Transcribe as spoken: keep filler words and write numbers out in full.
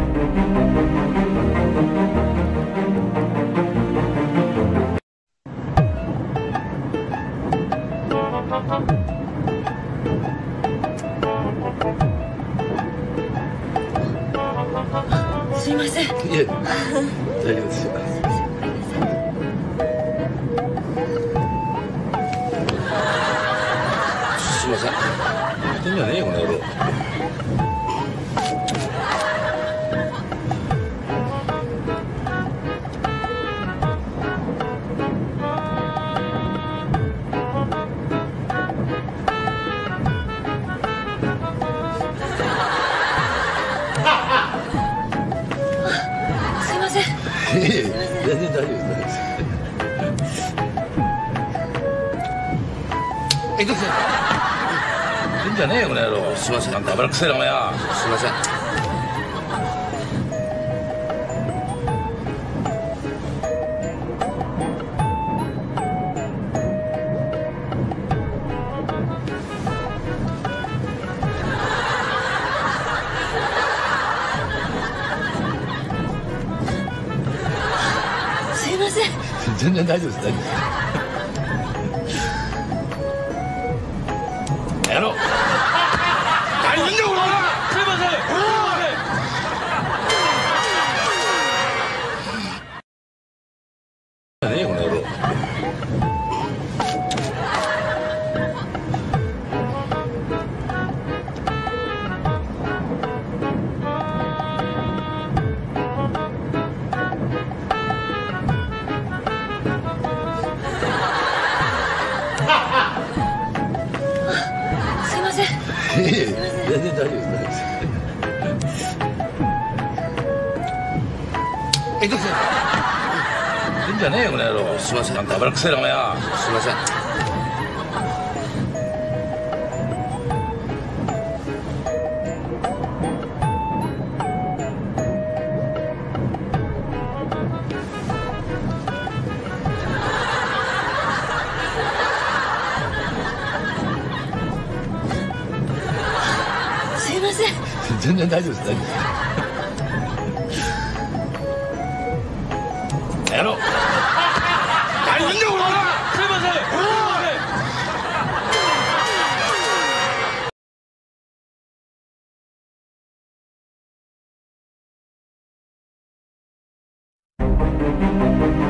すいません。いえ、大丈夫ですよ。すいません。やってんじゃねえよこの野郎。 すいません。 いえいえ、全然大丈夫です。え、どうした。やってんじゃねえよこの野郎。すいません。なんか油くせえなお前や。すいません。 すいません。 全然大丈夫です。大丈夫です。やろう。何いいんだこれ。すいません。ねえこの野郎。 すいません。 いえいえ、全然大丈夫です。大丈夫です。え、どうした。やってんじゃねえよこの野郎。すいません。なんか油くせえなお前や。すいません。 すいません。 全然大丈夫です。大丈夫です。やろう。何いいんだこれ。すいません。すいません。